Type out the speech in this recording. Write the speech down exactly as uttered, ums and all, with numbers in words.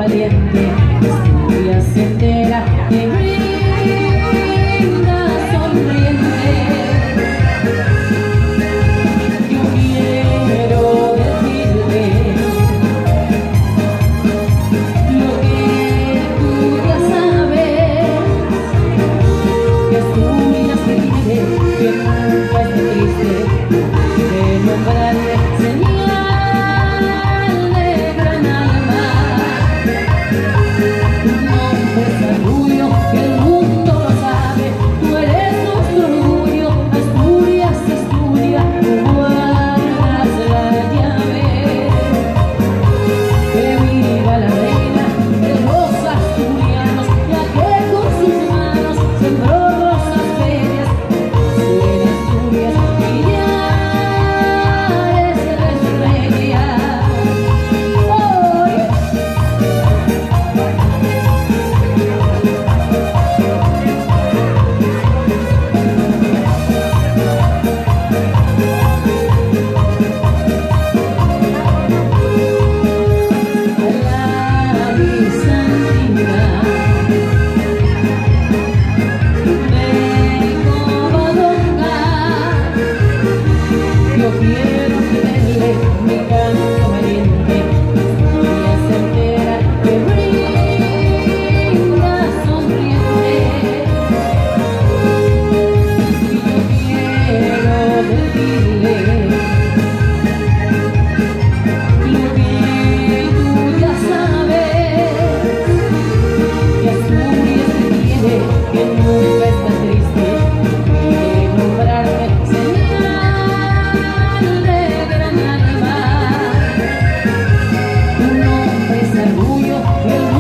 valiente, Asturias entera te brinda sonriente. Yo quiero decirte lo que tú ya sabes, que Asturias te quiere, que nunca esté triste, de nombrarle señal de gran alma. Tu nombre es orgullo, que el mundo lo sabe, tú eres nuestro orgullo, Asturias, Asturias, tú guardas la llave. Que viva la reina de los asturianos, la que con sus manos sembró rosas bellas, en Asturias y ya es estrella. Hoy la mi santidad de Covadonga, yo quiero tenerle mi canto valiente, Asturias entera que brinda sonriente. Y yo quiero decirle lo que tú ya sabes, que Asturias te quiere, que nunca está triste, de nombrarte señal de gran alma. Tu nombre es orgullo, que el